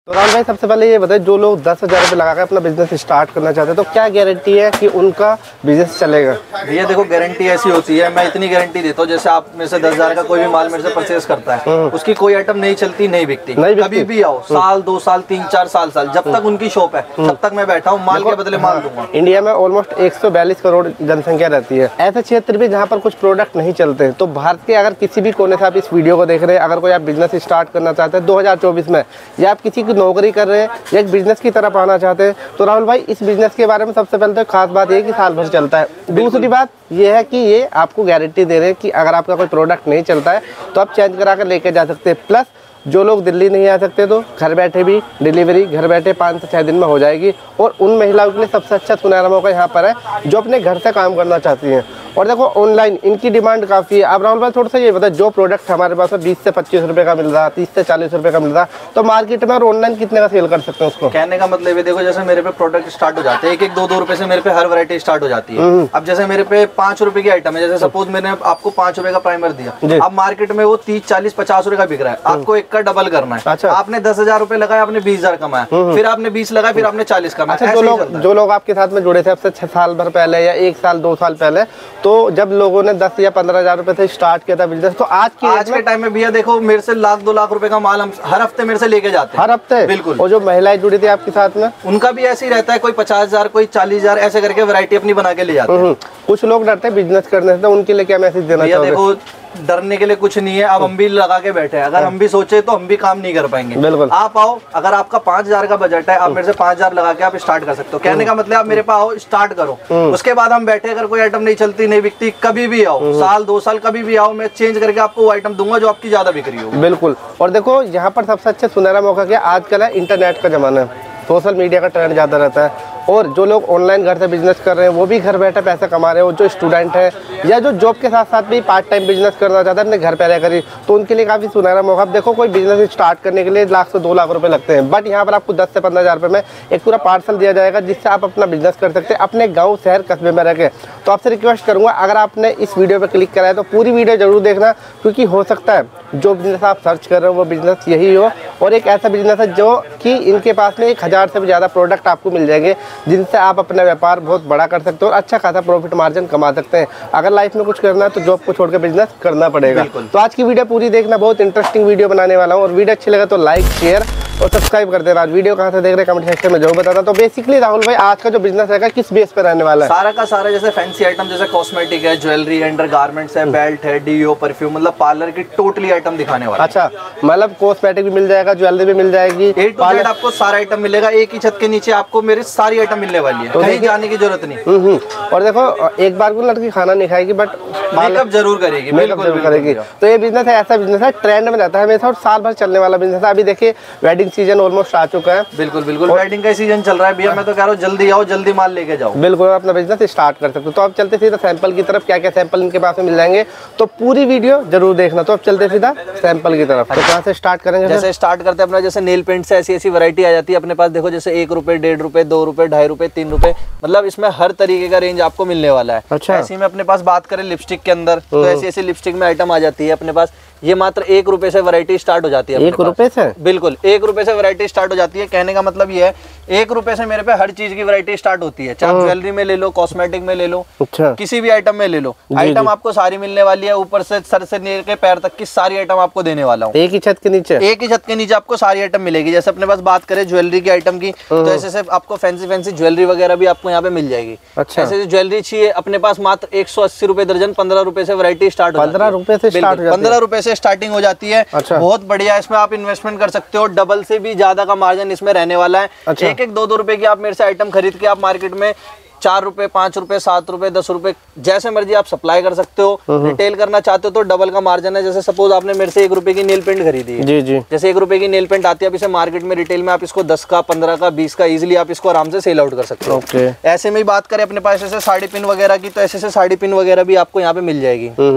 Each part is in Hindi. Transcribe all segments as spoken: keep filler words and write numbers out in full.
तो राहुल भाई, सबसे पहले ये बताए, जो लोग दस हजार रुपये लगाकर अपना बिजनेस स्टार्ट करना चाहते हैं तो क्या गारंटी है कि उनका बिजनेस चलेगा? भैया देखो, गारंटी ऐसी होती है, मैं इतनी गारंटी देता हूँ, जैसे आप मेरे से दस हजार का कोई भी माल मेरे से परचेज करता है, उसकी कोई आइटम नहीं चलती, नहीं बिकती, कभी भी आओ, साल दो साल तीन चार साल साल जब तक उनकी शॉप है तब तक मैं बैठा हूँ, माल के बदले माल दूंगा। इंडिया में ऑलमोस्ट एक सौ बयालीस करोड़ जनसंख्या रहती है, ऐसे क्षेत्र भी जहाँ पर कुछ प्रोडक्ट नहीं चलते। तो भारत के अगर किसी भी कोने से आप इस वीडियो को देख रहे हैं, अगर कोई आप बिजनेस स्टार्ट करना चाहते हैं दो हजार चौबीस में, या आप किसी की नौकरी कर रहे हैं या एक बिजनेस की तरफ आना चाहते हैं, तो राहुल भाई इस बिजनेस के बारे में सबसे पहले तो खास बात ये है कि साल भर चलता है। दूसरी बात ये है कि ये आपको गारंटी दे रहे हैं कि अगर आपका कोई प्रोडक्ट नहीं चलता है तो आप चेंज करा कर लेके जा सकते हैं। प्लस जो लोग दिल्ली नहीं आ सकते तो घर बैठे भी डिलीवरी घर बैठे पाँच से छः दिन में हो जाएगी। और उन महिलाओं के लिए सबसे अच्छा सुनहरा मौका यहाँ पर है जो अपने घर से काम करना चाहती हैं। और देखो, ऑनलाइन इनकी डिमांड काफ़ी है। अब राहुल भाई थोड़ा सा ये बताए, जो प्रोडक्ट हमारे पास है बीस से पच्चीस रुपये का मिल रहा है, तीस से चालीस रुपये का मिल रहा है, तो मार्केट में और ऑनलाइन कितने का सेल कर सकते हैं उसको? कहने का मतलब है, देखो जैसे मेरे पे प्रोडक्ट स्टार्ट हो जाते हैं, एक एक दो दो रुपए से मेरे पे हर वैरायटी स्टार्ट हो जाती है। अब जैसे मेरे पे पाँच रुपए की आइटम है, जैसे सपोज मैंने आपको पाँच रुपए का प्राइमर दिया, अब मार्केट में वो तीस चालीस पचास रुपए का बिक रहा है, आपको एक का डबल करना है। अच्छा। आपने दस हजार रुपए लगाया, आपने बीस हजार कमाया, फिर आपने बीस लगाया, फिर आपने चालीस कमाया। अच्छा, जो लोग जो लोग आपके साथ में जुड़े थे अब से छह साल भर पहले या एक साल दो साल पहले, तो जब लोगों ने दस या पंद्रह हजार रुपए से स्टार्ट किया था बिजनेस, तो आज की आज के टाइम में भैया देखो, मेरे से लाख दो लाख रुपए का माल हम हर हफ्ते मेरे से लेके जाते हैं। हर हफ्ते? बिल्कुल। और जो महिलाएं जुड़ी थी आपके साथ में, उनका भी ऐसे ही रहता है, कोई पचास हजार कोई चालीस हजार ऐसे करके वैरायटी अपनी बना के ले जाते हैं। कुछ लोग डरते हैं बिजनेस करने से, तो उनके लिए क्या मैसेज देना चाहोगे? देखो, डरने के लिए कुछ नहीं है, अब हम भी लगा के बैठे हैं, अगर हम भी सोचे तो हम भी काम नहीं कर पाएंगे। बिल्कुल। आप आओ, अगर आपका पाँच हजार का बजट है, आप मेरे से पाँच हजार लगा के आप स्टार्ट कर सकते हो। कहने का मतलब आप मेरे पास आओ, स्टार्ट करो, उसके बाद हम बैठे, अगर कोई आइटम नहीं चलती नहीं बिकती, कभी भी आओ, साल दो साल कभी भी आओ, मैं चेंज करके आपको वो आइटम दूंगा जो आपकी ज्यादा बिक्री हो। बिल्कुल। और देखो, यहाँ पर सबसे अच्छा सुनहरा मौका क्या, आजकल है इंटरनेट का जमाना है, सोशल मीडिया का ट्रेंड ज़्यादा रहता है, और जो लोग ऑनलाइन घर से बिजनेस कर रहे हैं वो भी घर बैठे पैसा कमा रहे हैं। जो स्टूडेंट है या जो जॉब के साथ साथ भी पार्ट टाइम बिजनेस करना चाहता है अपने घर पे रहकर ही, तो उनके लिए काफ़ी सुनहरा मौका। देखो, कोई बिजनेस स्टार्ट करने के लिए लाख से दो लाख रुपए लगते हैं, बट यहाँ पर आपको दस से पंद्रह हज़ार रुपये में एक पूरा पार्सल दिया जाएगा जिससे आप अपना बिजनेस कर सकते हैं अपने गाँव शहर कस्बे में रह के। तो आपसे रिक्वेस्ट करूँगा, अगर आपने इस वीडियो पर क्लिक करा है तो पूरी वीडियो जरूर देखना, क्योंकि हो सकता है जो बिजनेस आप सर्च कर रहे हो वो बिजनेस यही हो, और एक ऐसा बिजनेस है जो कि इनके पास में एक हज़ार से भी ज़्यादा प्रोडक्ट आपको मिल जाएंगे जिनसे आप अपना व्यापार बहुत बड़ा कर सकते हो और अच्छा खासा प्रॉफिट मार्जिन कमा सकते हैं। अगर लाइफ में कुछ करना है तो जॉब को छोड़कर बिजनेस करना पड़ेगा। तो आज की वीडियो पूरी देखना, बहुत इंटरेस्टिंग वीडियो बनाने वाला हूँ, और वीडियो अच्छी लगे तो लाइक शेयर और सब्सक्राइब कर देना। वीडियो कहाँ से देख रहे हैं कमेंट सेक्शन में जरूर बताना। तो बेसिकली राहुल भाई, आज का जो बिजनेस रहेगा किस बेस पे रहने वाला है? सारा का सारा जैसे फैंसी आइटम, जैसे कॉस्मेटिक है, ज्वेलरी, अंडर गारमेंट्स है, बेल्ट है, डीओ, परफ्यूम, मतलब पार्लर की टोटली आइटम दिखाने वाला। अच्छा, मतलब कॉस्मेटिक भी मिल जाएगा, ज्वेलरी भी मिल जाएगी, ए टू जेड आपको सारा आइटम मिलेगा। एक ही छत के नीचे आपको मेरी सारी आइटम मिलने वाली है, तो कहीं जाने की जरूरत नहीं। और देखो, एक बार को लड़की खाना नहीं खाएगी बट मेकअप जरूर करेगी, मेकअप जरूर करेगी। तो ये बिजनेस है, ऐसा बिजनेस है ट्रेंड में रहता है हमेशा और साल भर चलने वाला बिजनेस है। अभी देखिए, वेडिंग सीजन ऑलमोस्ट आ चुका है। बिल्कुल बिल्कुल, वेडिंग का सीजन चल रहा है भैया, मैं तो कह रहा हूँ जल्दी आओ, जल्दी माल लेके जाओ। बिल्कुल, अपना बिजनेस स्टार्ट कर सकते हो। तो अब चलते सीधा सैंपल की तरफ, क्या क्या सैंपल इनके पास में मिल जाएंगे, तो पूरी वीडियो जरूर देखना। तो अब चलते सीधा सैंपल की तरफ। तो कहाँ से स्टार्ट करेंगे? जैसे स्टार्ट करते हैं अपना, जैसे नेल पेंट से ऐसी ऐसी वैरायटी आ जाती है अपने पास। देखो, जैसे एक रुपए, डेढ़ रुपए, दो रुपए, ढाई रुपए, तीन रुपए, मतलब इसमें हर तरीके का रेंज आपको मिलने वाला है। अच्छा। ऐसे में अपने पास बात करें लिपस्टिक के अंदर, तो ऐसी ऐसी लिपस्टिक में आइटम आ जाती है अपने पास। ये मात्र एक रुपए से वैरायटी स्टार्ट हो जाती है। एक रुपए से? बिल्कुल, एक रुपए से वैरायटी स्टार्ट हो जाती है। कहने का मतलब ये है, एक रुपए से मेरे पे हर चीज की वैरायटी स्टार्ट होती है, चाहे ज्वेलरी में ले लो, कॉस्मेटिक में ले लो, अच्छा, किसी भी आइटम में ले लो, आइटम आपको सारी मिलने वाली है। ऊपर से सर से लेकर पैर तक की सारी आइटम आपको देने वाला हूँ, एक ही छत के नीचे। एक ही छत के नीचे आपको सारी आइटम मिलेगी। जैसे अपने पास बात करें ज्वेलरी की आइटम की, तो ऐसे से आपको फैंसी फैंसी ज्वेलरी वगैरह भी आपको यहाँ पे मिल जाएगी। अच्छा। ऐसे ज्वेलरी चाहिए अपने पास मात्र एक सौ अस्सी रुपए दर्जन, पंद्रह रुपए से वैरायटी स्टार्ट हो जाती है। पंद्रह रुपए से स्टार्ट हो जाती है? पंद्रह रुपए से स्टार्टिंग हो जाती है। अच्छा। बहुत बढ़िया, इसमें आप इन्वेस्टमेंट कर सकते हो, डबल से भी ज्यादा का मार्जिन इसमें रहने वाला है। अच्छा। एक एक दो दो रुपए की आप मेरे से आइटम खरीद के आप मार्केट में चार रुपए, पाँच रुपए, सात रुपए, दस रुपए, जैसे मर्जी आप सप्लाई कर सकते हो। रिटेल करना चाहते हो तो डबल का मार्जिन है। जैसे सपोज आपने मेरे से एक रुपए की नेल पेंट खरीदी है, जी जी, जैसे एक रुपए की नेल पेंट आती है, अब इसे मार्केट में रिटेल में आप इसको दस का, पंद्रह का, बीस का इजीली आप इसको आराम से सेल आउट कर सकते हो। ओके। ऐसे में ही बात करें अपने पास ऐसे साड़ी पिन वगैरह की, तो ऐसे से साड़ी पिन वगैरह भी आपको यहाँ पे मिल जाएगी।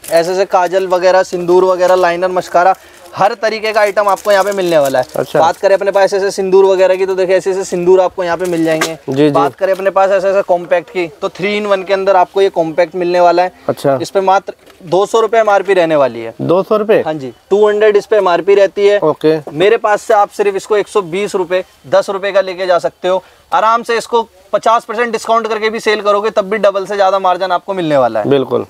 ऐसे ऐसे काजल वगैरह, सिंदूर वगैरह, लाइनर, मस्कारा, हर तरीके का आइटम आपको यहाँ पे मिलने वाला है। अच्छा। बात करें अपने पास ऐसे ऐसे सिंदूर वगैरह की, तो देखिए ऐसे ऐसे सिंदूर आपको यहाँ पे मिल जाएंगे। जी, बात करें अपने पास ऐसे ऐसे कॉम्पैक्ट की, तो थ्री इन वन के अंदर आपको ये कॉम्पैक्ट मिलने वाला है। अच्छा। इस पे मात्र दो सौ रुपए एम आर पी रहने वाली है। दो सौ रुपए? हाँ जी, टू हंड्रेड इस पे एम आर पी रहती है। ओके। मेरे पास से आप सिर्फ इसको एक सौ बीस रुपए, दस रुपए का लेके जा सकते हो आराम से। इसको पचास परसेंट डिस्काउंट करके भी सेल करोगे तब भी डबल से ज्यादा मार्जिन आपको मिलने वाला है। बिल्कुल।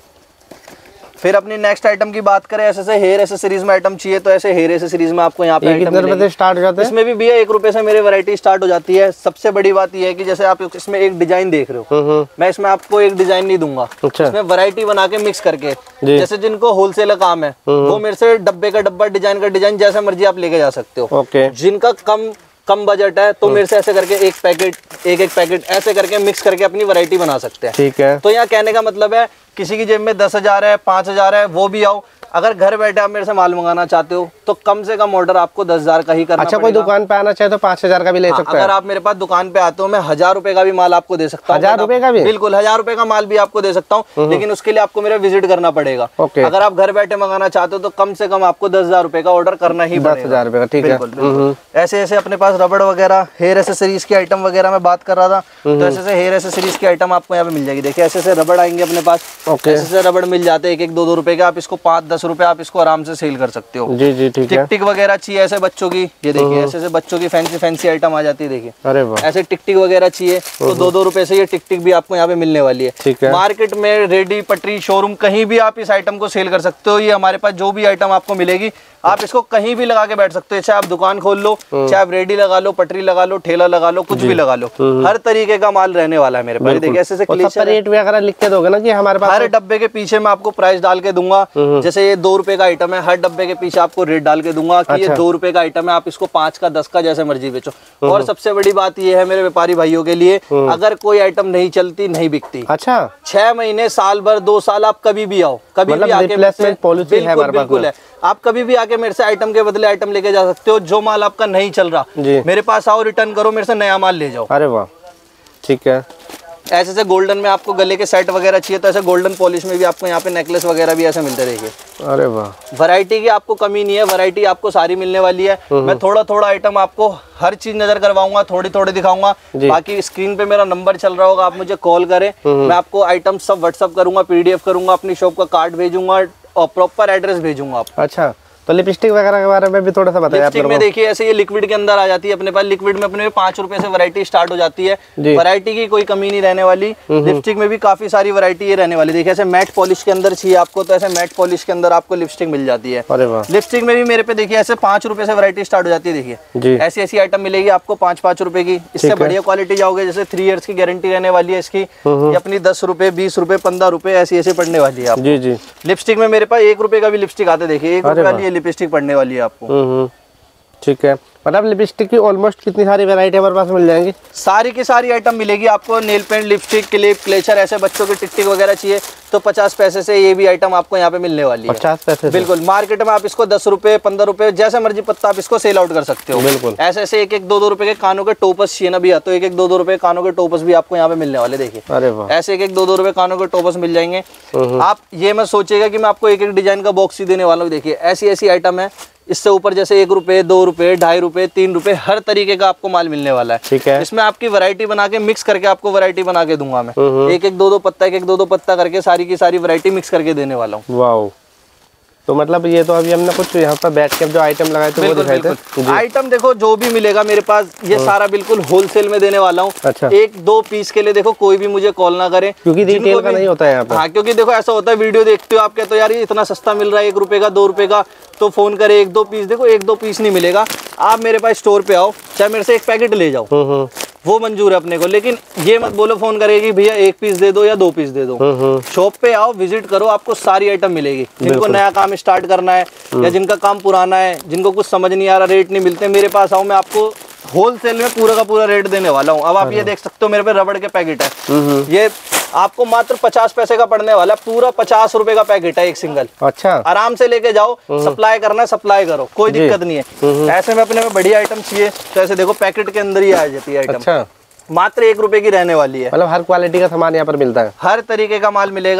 फिर अपनी नेक्स्ट आइटम की बात करें, ऐसे ऐसे हेयर एसेसरीज में आइटम चाहिए तो ऐसे हेयर एसेसरीज में आपको यहाँ पे आइटम कितने रुपए से स्टार्ट हो जाते हैं? इसमें भी भैया एक रुपए से मेरे वैरायटी स्टार्ट हो जाती है। सबसे बड़ी बात यह है कि जैसे आप इसमें एक डिजाइन देख रहे हो, मैं इसमें आपको एक डिजाइन नहीं दूंगा। अच्छा। इसमें वैरायटी बना के मिक्स करके, जैसे जिनको होलसेल काम है वो मेरे से डब्बे का डब्बा, डिजाइन का डिजाइन, जैसे मर्जी आप लेके जा सकते हो। ओके। जिनका कम कम बजट है तो मेरे से ऐसे करके एक पैकेट एक एक पैकेट ऐसे करके मिक्स करके अपनी वैरायटी बना सकते हैं। ठीक है। तो यहाँ कहने का मतलब है किसी की जेब में दस हजार है, पांच हजार है, वो भी आओ। अगर घर बैठे आप मेरे से माल मंगाना चाहते हो तो कम से कम ऑर्डर आपको दस हजार का ही करना अच्छा, पड़ेगा। कोई दुकान पे आना चाहे तो पाँच हजार का भी ले हाँ, सकता है। अगर आप मेरे पास दुकान पे आते हो, मैं हजार रुपए का भी माल आपको दे सकता हूँ। हजार रुपए का भी? बिल्कुल, हजार रुपए का माल भी आपको दे सकता हूँ, लेकिन उसके लिए आपको मेरा विजिट करना पड़ेगा। ओके। अगर आप घर बैठे मंगाना चाहते हो तो कम से कम आपको दस हजार रुपए का ऑर्डर करना ही दस हजार रुपए का। ठीक है। बिल्कुल, बिल्कुल। ऐसे ऐसे अपने पास रबड़ वगैरह, हेयर एसेसरीज की आइटम वगैरह मैं बात कर रहा था, तो ऐसे ऐसे हेयर एसेसरीज की आइटम आपको यहाँ पे मिल जाएगी। देखिए ऐसे ऐसे रबड़ आएंगे अपने पास। ओके। ऐसे ऐसे रबड़ मिल जाते हैं एक एक दो दो रुपए के। आप इसको पाँच दस रुपए आप इसको आराम से सेल कर सकते हो। जी जी ठीक है। टिक टिक वगैरह चाहिए ऐसे बच्चों की, ये देखिए ऐसे ऐसे बच्चों की फैंसी फैंसी आइटम आ जाती है। देखिए अरे वाह। ऐसे टिक टिक वगैरह चाहिए तो दो दो रुपए से ये टिक टिक भी आपको यहाँ पे मिलने वाली है। ठीक है। मार्केट में रेडी, पटरी, शोरूम कहीं भी आप इस आइटम को सेल कर सकते हो। ये हमारे पास जो भी आइटम आपको मिलेगी आप इसको कहीं भी लगा के बैठ सकते हो। चाहे आप दुकान खोल लो, चाहे आप रेडी लगा लो, पटरी लगा लो, ठेला लगा लो, कुछ भी लगा लो, हर तरीके का माल रहने वाला है मेरे पास। देखिए ऐसे ऐसे रेट वगैरह लिख के दोगे ना कि हमारे पास? हर डब्बे के पीछे मैं आपको प्राइस डाल के दूंगा। जैसे ये दो रुपए का आइटम है, हर डब्बे के पीछे आपको रेट डाल के दूंगा कि ये दो रुपए का आइटम है, आप इसको पांच का, दस का, जैसे मर्जी बेचो। और सबसे बड़ी बात ये है मेरे व्यापारी भाइयों के लिए, अगर कोई आइटम नहीं चलती, नहीं बिकती, अच्छा, छह महीने, साल भर, दो साल, आप कभी भी आओ, कभी भी आके बिल्कुल है, आप कभी भी आके मेरे से आइटम के बदले आइटम लेके जा सकते हो। जो माल आपका नहीं चल रहा मेरे पास आओ, रिटर्न करो, मेरे से नया माल ले जाओ। अरे वाह, ठीक है। ऐसे ऐसे गोल्डन में आपको गले के सेट वगैरह चाहिए तो ऐसे गोल्डन पॉलिश में भी आपको यहाँ पे नेकलेस वगैरह भी ऐसे मिलते। देखिए अरे वाह, वैरायटी की आपको कमी नहीं है, वैरायटी आपको सारी मिलने वाली है। मैं थोड़ा थोड़ा आइटम आपको हर चीज नजर करवाऊंगा, थोड़ी थोड़ी दिखाऊंगा। बाकी स्क्रीन पे मेरा नंबर चल रहा होगा, आप मुझे कॉल करें, मैं आपको आइटम सब व्हाट्सअप करूंगा, पीडीएफ करूंगा, अपनी शॉप का कार्ड भेजूंगा और प्रॉपर एड्रेस भेजूंगा आपको। अच्छा, तो लिपस्टिक वगैरह के बारे में भी थोड़ा सा बताइए। लिपस्टिक में देखिए ऐसे ये लिक्विड के अंदर आ जाती है अपने पास। लिक्विड में अपने पांच रुपए से वैरायटी स्टार्ट हो जाती है। वैरायटी की कोई कमी नहीं रहने वाली। लिपस्टिक में भी काफी सारी वैरायटी ये रहने वाली। देखिए ऐसे मैट पॉलिश के अंदर चाहिए आपको तो ऐसे मैट पॉलिश के अंदर आपको लिपस्टिक मिल जाती है। अरे वाह। लिपस्टिक में भी मेरे पे देखिए ऐसे पांच रुपए से वैरायटी स्टार्ट हो जाती है। देखिए ऐसी ऐसी आइटम मिलेगी आपको पांच पांच रुपए की। इससे बढ़िया क्वालिटी जाओगे, जैसे थ्री इयर्स की गारंटी रहने वाली है इसकी, अपनी दस रुपए, बीस रुपए, पंद्रह रुपए ऐसी ऐसी पड़ने वाली है। जी जी। लिपस्टिक में मेरे पास एक रुपए का भी लिपस्टिक आते। देखिए एक रुपए वाली लिपस्टिक पड़ने वाली है आपको। ठीक है, मतलब लिपस्टिक की ऑलमोस्ट कितनी सारी वैरायटी हमारे पास मिल जाएंगी? सारी की सारी आइटम मिलेगी आपको। Nail paint, lipstick, clip, clutcher, ऐसे बच्चों की टिक टिक वगैरह चाहिए तो पचास पैसे से ये भी आइटम आपको यहाँ पे मिलने वाली है। पचास पैसे? बिल्कुल। मार्केट में आप इसको दस रुपए, पंद्रह रुपए, जैसे मर्जी पत्ता आप इसको सेल आउट कर सकते हो। बिल्कुल। ऐसे ऐसे एक एक दो दो रुपए के कानों के टोपस चाहिए ना भैया, तो एक एक दो दो रुपए कानों के टोपस भी आपको यहाँ पे मिलने वाले। देखिए अरे वाह, ऐसे एक एक दो दो रुपए कानों के टोपस मिल जाएंगे। आप ये मत सोचिएगा कि मैं आपको एक एक डिजाइन का बॉक्स ही देने वाला हूँ। देखिए ऐसी ऐसी आइटम है, इससे ऊपर जैसे एक रुपए, दो रुपए, ढाई रुपए, तीन रुपए, हर तरीके का आपको माल मिलने वाला है। ठीक है। इसमें आपकी वैरायटी बना के मिक्स करके आपको वैरायटी बना के दूंगा मैं। एक एक दो दो पत्ता, एक एक दो दो पत्ता करके सारी की सारी वैरायटी मिक्स करके देने वाला हूँ। वाह, तो मतलब ये तो अभी हमने कुछ यहाँ पर बैठ के जो आइटम लगाए थे वो दिखाए थे। आइटम देखो जो भी मिलेगा मेरे पास ये सारा बिल्कुल होलसेल में देने वाला हूँ। अच्छा। एक दो पीस के लिए देखो कोई भी मुझे कॉल ना करे, क्योंकि रिटेल का नहीं होता है यहाँ पे। हाँ, क्योंकि देखो ऐसा होता है, वीडियो देखते हो आप कहते हो यार ये इतना सस्ता मिल रहा है, एक रुपए का, दो रुपए का, तो फोन करे एक दो पीस। देखो एक दो पीस नहीं मिलेगा, आप मेरे पास स्टोर पे आओ, चाहे मेरे से एक पैकेट ले जाओ, वो मंजूर है अपने को। लेकिन ये मत बोलो फोन करेगी भैया एक पीस दे दो या दो पीस दे दो। शॉप पे आओ, विजिट करो, आपको सारी आइटम मिलेगी। जिनको नया काम स्टार्ट करना है या जिनका काम पुराना है, जिनको कुछ समझ नहीं आ रहा, रेट नहीं मिलते, मेरे पास आओ, मैं आपको होलसेल में पूरा का पूरा रेट देने वाला हूँ। अब आप ये देख सकते हो मेरे पे रबड़ के पैकेट है, ये आपको मात्र पचास पैसे का पड़ने वाला है। पूरा पचास रुपए का पैकेट है एक सिंगल। अच्छा। आराम से लेके जाओ, सप्लाई करना है सप्लाई करो, कोई दिक्कत नहीं है। ऐसे में अपने में बढ़िया आइटम चाहिए तो ऐसे देखो पैकेट के अंदर ही आ जाती है आइटम। अच्छा। मात्र एक रुपए की रहने वाली है। मतलब हर क्वालिटी का सामान यहाँ पर मिलता है, हर तरीके का माल मिलेगा।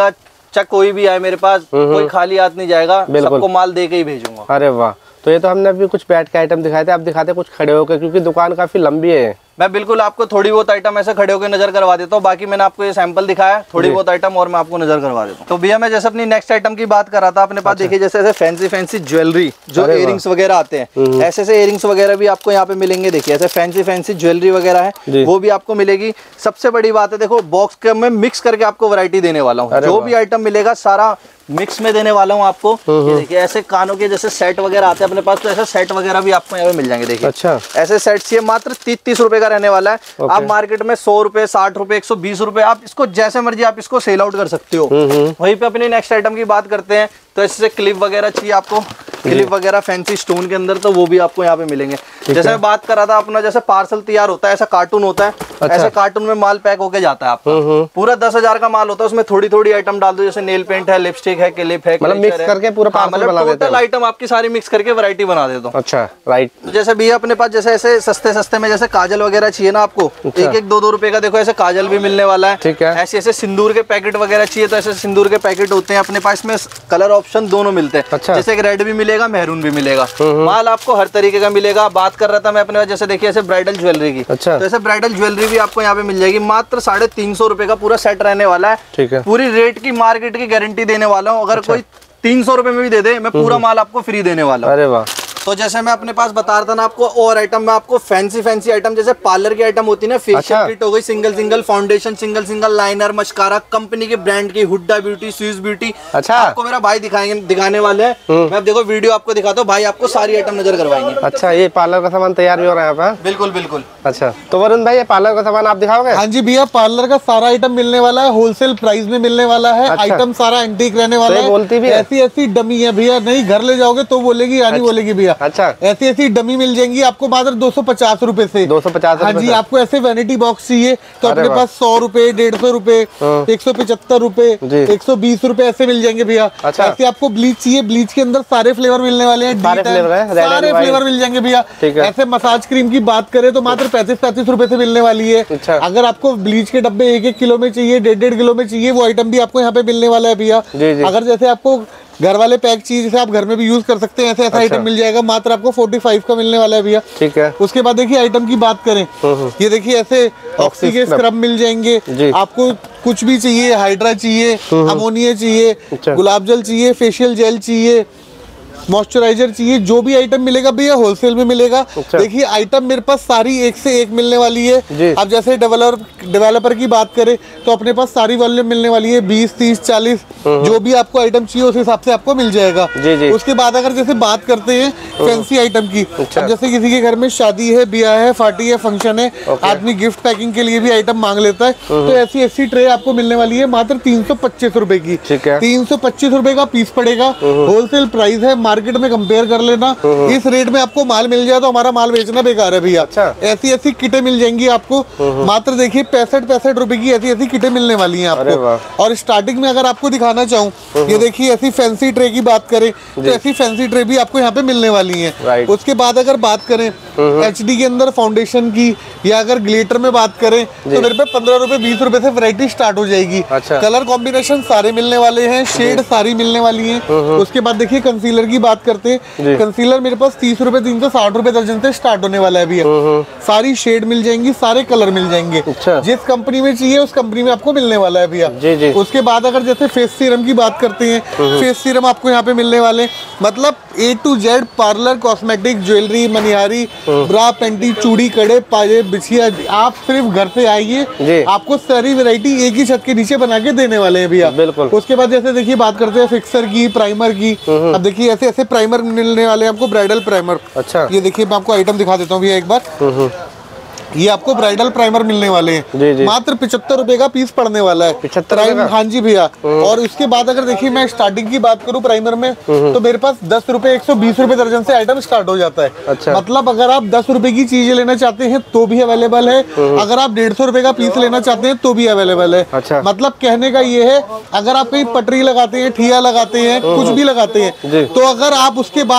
चाहे कोई भी आए मेरे पास, कोई खाली हाथ नहीं जाएगा, सबको माल दे के ही भेजूंगा। अरे वाह, तो ये तो हमने अभी कुछ बैठ के आइटम दिखाए थे, आप दिखाते कुछ खड़े होकर, क्योंकि दुकान काफी लंबी है। मैं बिल्कुल आपको थोड़ी बहुत आइटम ऐसे खड़े होकर नजर करवा देता हूँ, बाकी मैंने आपको ये सैंपल दिखाया, थोड़ी बहुत आइटम और मैं आपको नजर करवा देता हूँ। तो भैया मैं जैसे अपनी नेक्स्ट आइटम की बात कर रहा था, अपने पास अच्छा। देखिए जैसे ऐसे फैंसी फैंसी ज्वेलरी, जो इयरिंग्स वगैरह आते हैं, ऐसे ऐसे इयरिंग्स वगैरह भी आपको यहाँ पे मिलेंगे। देखिए ऐसे फैंसी फैंसी ज्वेलरी वगैरह है, वो भी आपको मिलेगी। सबसे बड़ी बात है, देखो बॉक्स के में मिक्स करके आपको वैरायटी देने वाला हूँ, जो भी आइटम मिलेगा सारा मिक्स में देने वाला हूँ आपको। ये देखिए ऐसे कानों के जैसे सेट वगैरह आते हैं अपने पास, तो ऐसे सेट वगैरह भी आपको यहाँ पे मिल जाएंगे। देखिए अच्छा, ऐसे सेट्स ये मात्र तीस तीस रुपए का रहने वाला है। आप मार्केट में सौ रुपए, साठ रुपए, एक सौ बीस रुपए, आप इसको जैसे मर्जी आप इसको सेल आउट कर सकते हो। वहीं पे अपनी नेक्स्ट आइटम की बात करते हैं, तो इससे क्लिप वगैरह चाहिए आपको, क्लिप वगैरह फैंसी स्टोन के अंदर, तो वो भी आपको यहाँ पे मिलेंगे। जैसे मैं बात कर रहा था अपना, जैसे पार्सल तैयार होता है, ऐसा कार्टून होता है, अच्छा। ऐसे कार्टून में माल पैक होके जाता है आपका, पूरा दस हजार का माल होता है, उसमें थोड़ी थोड़ी आइटम डाल दो, जैसे नेल पेंट है, लिपस्टिक है, क्लिप है, मतलब मिक्स करके पूरा पार्सल बना देते हैं। टोटल आइटम आपकी सारी मिक्स करके वैरायटी बना देता हूँ। अच्छा, राइट। जैसे भैया अपने पास जैसे ऐसे सस्ते सस्ते में जैसे काजल वगैरह चाहिए ना आपको, एक एक दो दो रुपए का, देखो ऐसे काजल भी मिलने वाला है। ठीक है। ऐसे ऐसे सिंदूर के पैकेट वगैरह चाहिए, तो ऐसे सिंदूर के पैकेट होते हैं अपने पास में, कलर ऑप्शन दोनों मिलते हैं। अच्छा। जैसे एक रेड भी मिलेगा, मेहरून भी मिलेगा, माल आपको हर तरीके का मिलेगा। बात कर रहा था मैं अपने पास जैसे देखिए ऐसे ब्राइडल ज्वेलरी की। अच्छा। तो ऐसे ब्राइडल ज्वेलरी भी आपको यहाँ पे मिल जाएगी, मात्र साढ़े तीन सौ रुपए का पूरा सेट रहने वाला है। ठीक है। पूरी रेट की मार्केट की गारंटी देने वाला हूँ, अगर कोई तीन सौ रुपए में भी दे दे, मैं पूरा माल आपको फ्री देने वाला हूँ। अरे वाह। तो जैसे मैं अपने पास बता रहा था ना आपको, और आइटम में आपको फैंसी फैंसी आइटम, जैसे पार्लर की आइटम होती है ना, फेशियल अच्छा। किट हो गई, single single foundation, single single liner, mascara, company के ब्रांड की, हुड्डा ब्यूटी, स्विस ब्यूटी। अच्छा। आपको मेरा भाई दिखाएंगे, दिखाने वाले हैं। मैं अब देखो वीडियो आपको दिखाता हूँ, भाई आपको सारी आइटम नजर करवाएंगे। अच्छा, ये पार्लर का सामान तैयार भी हो रहा है यहाँ पे? बिल्कुल बिल्कुल। अच्छा, तो वरुण भाई ये पार्लर का सामान आप दिखाओगे? हाँ जी भैया, पार्लर का सारा आइटम मिलने वाला है, होलसेल प्राइस में मिलने वाला है। अच्छा। आइटम सारा एंटीक रहने वाला तो है। बोलती भी है? ऐसी ऐसी डमी है भैया, नहीं घर ले जाओगे तो बोलेगी, यानी बोलेगी भैया। अच्छा। ऐसी ऐसी डमी मिल जाएंगी आपको मात्र दो सौ पचास रूपए से। दो सौ पचास हाँ जी, आपको ऐसे वैनिटी बॉक्स चाहिए तो अपने पास सौ रूपए, डेढ़ सौ रूपए, एक सौ पचहत्तर रूपए, एक सौ बीस रूपए ऐसे मिल जाएंगे भैया। अच्छा। ऐसे आपको ब्लीच चाहिए, ब्लीच के अंदर सारे फ्लेवर मिलने वाले हैं, सारे फ्लेवर हैं, रेड सारे एंड वाइट। फ्लेवर मिल जाएंगे भैया। ठीक है। ऐसे मसाज क्रीम की बात करें तो मात्र पैंतीस पैंतीस रूपए से मिलने वाली है। अच्छा। अगर आपको ब्लीच के डब्बे एक एक किलो में चाहिए, डेढ़ डेढ़ किलो में चाहिए, वो आइटम भी आपको यहाँ पे मिलने वाला है भैया। जी जी। अगर जैसे आपको घर वाले पैक चाहिए, जैसे आप घर में भी यूज कर सकते हैं, ऐसे ऐसा आइटम मिल जाएगा, मात्र आपको पैंतालीस का मिलने वाला है भैया। ठीक है। उसके बाद देखिए आइटम की बात करें, ये देखिए ऐसे ऑक्सी के स्क्रब मिल जाएंगे। आपको कुछ भी चाहिए, हाइड्रा चाहिए, अमोनिया चाहिए, गुलाब जल चाहिए, फेशियल जेल चाहिए, मॉइस्चराइजर चाहिए, जो भी आइटम मिलेगा भैया होलसेल में मिलेगा। अच्छा। देखिए आइटम मेरे पास सारी एक से एक मिलने वाली है। अब जैसे डेवलपर डेवलपर की बात करें तो अपने पास सारी वॉल्यूम मिलने वाली है, बीस तीस चालीस, जो भी आपको आइटम चाहिए उस हिसाब से आपको मिल जाएगा। जी जी। उसके बाद अगर जैसे बात करते हैं फैंसी आइटम की, अब जैसे किसी के घर में शादी है, ब्याह है, पार्टी है, फंक्शन है, आदमी गिफ्ट पैकिंग के लिए भी आइटम मांग लेता है, तो ऐसी ऐसी ट्रे आपको मिलने वाली है मात्र तीन सौ पच्चीस रुपए की। ठीक है। तीन सौ पच्चीस रुपए का पीस पड़ेगा, होलसेल प्राइस है, मार्केट में कंपेयर कर लेना। इस रेट में आपको माल मिल जाए तो हमारा माल बेचना बेकार है भैया। अच्छा। ऐसी ऐसी किटें मिल जाएंगी आपको, मात्र देखिए पैंसठ पैंसठ रुपए की ऐसी ऐसी किटें मिलने वाली हैं आपको। और स्टार्टिंग में अगर आपको दिखाना चाहूँ, ये देखिए ऐसी फैंसी ट्रे की बात करें तो ऐसी फैंसी ट्रे भी आपको यहाँ पे मिलने वाली है। उसके बाद अगर बात करें एच डी के अंदर फाउंडेशन की, या अगर ग्लिटर में बात करें तो मेरे पे पंद्रह रुपए बीस रुपए से वैरायटी स्टार्ट हो जाएगी। अच्छा। कलर कॉम्बिनेशन सारे मिलने वाले हैं, शेड सारी मिलने वाली है। उसके बाद देखिए कंसीलर की बात करते हैं, कंसीलर मेरे पास तीस रुपए तीन सौ साठ रुपए दर्जन से स्टार्ट होने वाला है अभी। सारी शेड मिल जाएंगी, सारे कलर मिल जाएंगे। अच्छा। जिस कंपनी में चाहिए उस कंपनी में आपको मिलने वाला है भैया। जी जी। उसके बाद अगर जैसे फेस सीरम की बात करते हैं, फेस सीरम आपको यहाँ पे मिलने वाले, मतलब A to Z parlour, cosmetic, jewellery, मनिहारी, ब्रा, पेंटी, चूड़ी, कड़े, पाजे, बिछिया, आप सिर्फ घर से आइए, आपको सारी वैरायटी एक ही छत के नीचे बना के देने वाले हैं भैया। बिल्कुल। उसके बाद जैसे देखिए बात करते हैं फिक्सर की, प्राइमर की। अब देखिए ऐसे ऐसे प्राइमर मिलने वाले हैं आपको, ब्राइडल प्राइमर। अच्छा। ये देखिए मैं आपको आइटम दिखा देता हूँ भैया एक बार। ये आपको ब्राइडल प्राइमर मिलने वाले हैं, जी जी। मात्र पिछहत्तर रुपए का पीस पड़ने वाला है। पिछहत्तर? हाँ जी भैया। और उसके बाद अगर देखिए मैं स्टार्टिंग की बात करूँ प्राइमर में, तो मेरे पास दस रुपए एक सौ बीस रुपए दर्जन से आइटम स्टार्ट हो जाता है। अच्छा। मतलब अगर आप दस रुपए की चीजें लेना चाहते हैं तो भी अवेलेबल है, अगर आप डेढ़ सौ रुपए का पीस लेना चाहते हैं तो भी अवेलेबल है। अच्छा। मतलब कहने का ये है, अगर आप कहीं पटरी लगाते हैं, ठिया लगाते हैं, कुछ भी लगाते हैं, तो अगर आप उसके बाद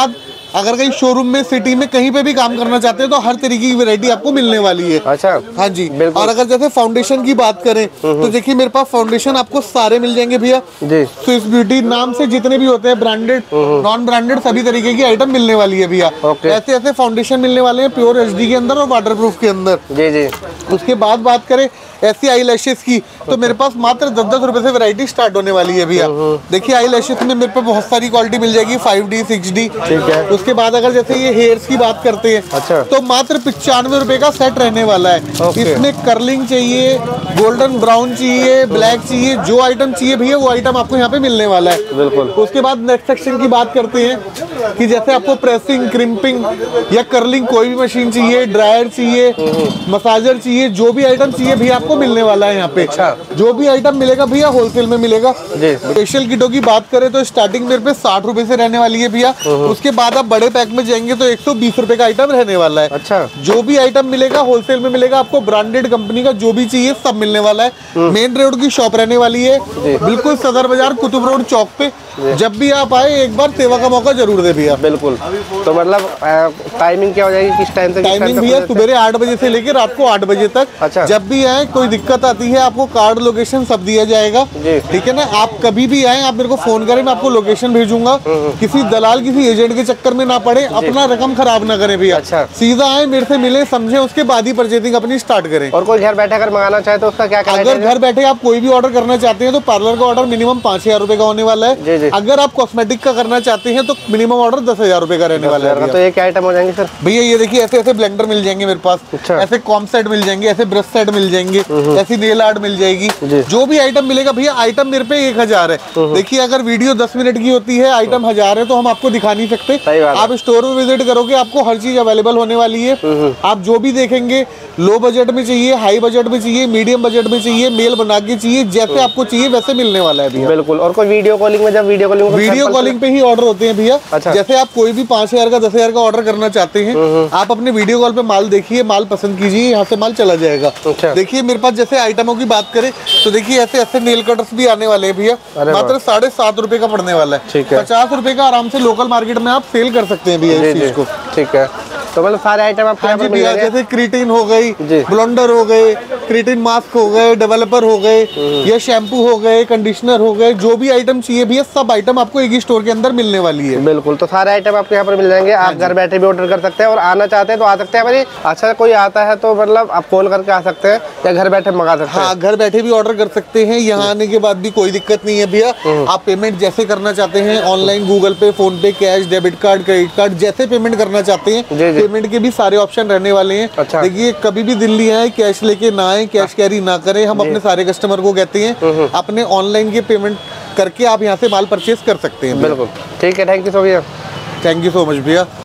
अगर कहीं शोरूम में सिटी में कहीं पे भी काम करना चाहते हैं तो हर तरीके की वैरायटी आपको मिलने वाली है। अच्छा, हाँ जी। और अगर जैसे फाउंडेशन की बात करें तो देखिए मेरे पास फाउंडेशन आपको सारे मिल जाएंगे भैया जी। स्विस ब्यूटी नाम से जितने भी होते हैं ब्रांडेड नॉन ब्रांडेड सभी तरीके की आइटम मिलने वाली है भैया। ऐसे ऐसे फाउंडेशन मिलने वाले हैं प्योर एचडी के अंदर और वाटर प्रूफ के अंदर। जी जी। उसके बाद बात करें ऐसी आई लैशेस की तो मेरे पास मात्र दस दस रुपए से वैरायटी स्टार्ट होने वाली है भैया। देखिए आई लैशेस में मेरे पे बहुत सारी क्वालिटी मिल जाएगी फाइव डी सिक्स डी। ठीक है। उसके बाद अगर जैसे ये हेयर्स की बात करते हैं अच्छा, तो मात्र पिचानवे रुपए का सेट रहने वाला है। इसमें कर्लिंग चाहिए, गोल्डन ब्राउन चाहिए, ब्लैक चाहिए, जो आइटम चाहिए भैया वो आइटम आपको यहाँ पे मिलने वाला है। बिल्कुल। उसके बाद नेक्स्ट सेक्शन की बात करते हैं कि जैसे आपको प्रेसिंग, क्रिम्पिंग या कर्लिंग कोई भी मशीन चाहिए, ड्रायर चाहिए, मसाजर चाहिए, जो भी आइटम चाहिए भैया आपको मिलने वाला है यहाँ पे। अच्छा। जो भी आइटम मिलेगा भैया होलसेल में मिलेगा। फेशियल किटों की बात करें तो स्टार्टिंग मेरे पे साठ रुपए से रहने वाली है भैया। उसके बाद आप बड़े पैक में जाएंगे तो एक सौ बीस रुपए का आइटम रहने वाला है। अच्छा। जो भी आइटम मिलेगा होलसेल में मिलेगा आपको, ब्रांडेड कंपनी का जो भी चाहिए सब मिलने वाला है। मेन रोड की शॉप रहने वाली है बिल्कुल सदर बाजार कुतुब रोड चौक पे। जब भी आप आए एक बार सेवा का मौका जरूर दे भैया। बिल्कुल। तो मतलब टाइमिंग क्या हो जाएगी, किस टाइम से? टाइमिंग भैया सुबह आठ बजे से लेकर रात को आठ बजे तक। अच्छा। जब भी आए कोई दिक्कत आती है आपको कार्ड लोकेशन सब दिया जाएगा। ठीक है ना, आप कभी भी आए आप मेरे को फोन करें, मैं आपको लोकेशन भेजूंगा। किसी दलाल किसी एजेंट के चक्कर में ना पड़े, अपना रकम खराब ना करें भैया। अच्छा। सीधा आए मेरे से मिले समझे, उसके बाद ही परचेजिंग अपनी स्टार्ट करें। और कोई घर बैठे अगर मंगाना चाहे तो उसका क्या? अगर घर बैठे आप कोई भी ऑर्डर करना चाहते हैं तो पार्लर का ऑर्डर मिनिमम पाँच हजार रुपए का होने वाला है। अगर आप कॉस्मेटिक का करना चाहते हैं तो मिनिमम ऑर्डर दस हजार रुपए का रहने वाला है। तो ये क्या आइटम हो जाएंगे सर? भैया ये देखिए ऐसे ऐसे ब्लेंडर मिल जाएंगे मेरे पास। अच्छा। ऐसे कॉम सेट मिल जाएंगे, ऐसे ब्रश सेट मिल जाएंगे, ऐसी नेल आर्ट मिल जाएगी। जो भी आइटम मिलेगा भैया, आइटम मेरे पे एक हजार है। देखिए अगर वीडियो दस मिनट की होती है, आइटम हजार है तो हम आपको दिखा नहीं सकते। आप स्टोर में विजिट करोगे आपको हर चीज अवेलेबल होने वाली है। आप जो भी देखेंगे, लो बजट में चाहिए, हाई बजट में चाहिए, मीडियम बजट में चाहिए, मेल बना के चाहिए, जैसे आपको चाहिए वैसे मिलने वाला है भैया। बिल्कुल। और कोई वीडियो कॉलिंग में, जब वीडियो कॉलिंग वीडियो कॉलिंग पे ही ऑर्डर होते हैं भैया। अच्छा। जैसे आप कोई भी पाँच हजार का दस हजार का ऑर्डर करना चाहते हैं, आप अपने वीडियो कॉल पे माल देखिए, माल पसंद कीजिए, यहाँ से माल चला जाएगा। अच्छा। देखिए मेरे पास जैसे आइटमों की बात करें तो देखिए ऐसे ऐसे नेल कटर्स भी आने वाले हैं भैया, मात्र साढ़े सात रुपए का पड़ने वाला है। पचास रुपए का आराम से लोकल मार्केट में आप सेल कर सकते हैं भैया इस चीज को। ठीक है। तो मतलब सारे आइटम आपके यहाँ पे मिल जाएंगे। जैसे क्रीटिन हो गई, ब्लोंडर हो गए, क्रीटिन मास्क हो गए, डेवलपर हो गए, या शैम्पू हो गए, कंडीशनर हो गए, जो भी आइटम चाहिए भैया सब आइटम आपको एक ही स्टोर के अंदर मिलने वाली है। बिल्कुल। तो सारे आइटम आपको यहाँ पर मिल जाएंगे। आप घर बैठे भी ऑर्डर कर सकते हैं और आना चाहते हैं तो आ सकते हैं भाई। अच्छा कोई आता है तो मतलब आप कॉल करके आ सकते हैं या घर बैठे मंगा सकते हैं? हाँ, घर बैठे भी ऑर्डर कर सकते हैं। यहाँ आने के बाद भी कोई दिक्कत नहीं है भैया। आप पेमेंट जैसे करना चाहते हैं online, Google Pay, PhonePe, cash, debit card, credit card, जैसे पेमेंट करना चाहते हैं पेमेंट के भी सारे ऑप्शन रहने वाले हैं। अच्छा। देखिए कभी भी दिल्ली आए कैश लेके ना आए, कैश कैरी ना करें। हम अपने सारे कस्टमर को कहते हैं अपने ऑनलाइन के पेमेंट करके आप यहाँ से माल परचेज कर सकते हैं। बिल्कुल। ठीक है, thank you so much. Thank you so much भैया।